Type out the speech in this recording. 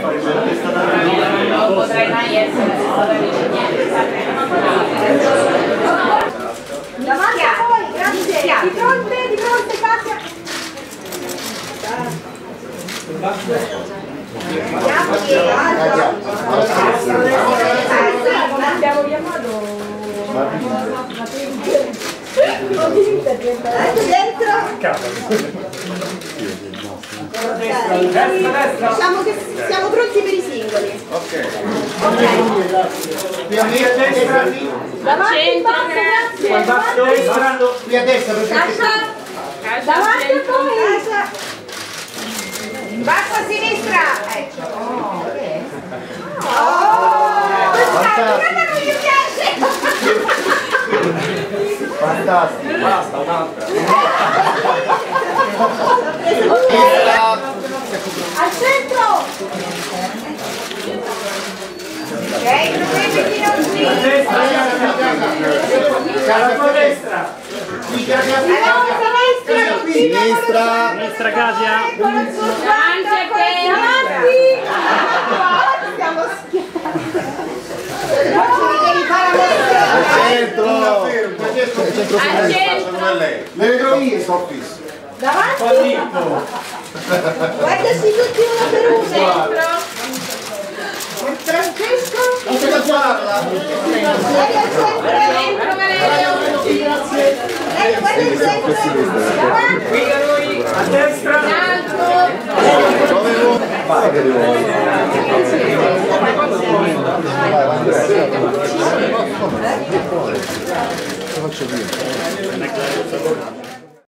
Non potrei mai essere stata niente. Davanti a voi, grazie. Di fronte, Katia. Abbiamo chiamato dentro. Diciamo che siamo pronti per i singoli. Ok. Qui a destra. Davanti, grazie. Qui a destra perché davanti a voi. Basso a sinistra. Ecco. Guarda, non mi piace. fantastico. Basta, un'altra. Al centro. Ok, prenditi non qui. A destra. Sinistra Katia. Davanti a te. Stiamo Al centro. Al centro. Le vedo io, sto fisso. davanti. Guardaci tutti uno per uno. Centro. Francesco. Non se la parla. Lei al centro. Centro, Valerio. Lei guarda il centro. Davanti. A destra. In alto. Dove vuoi?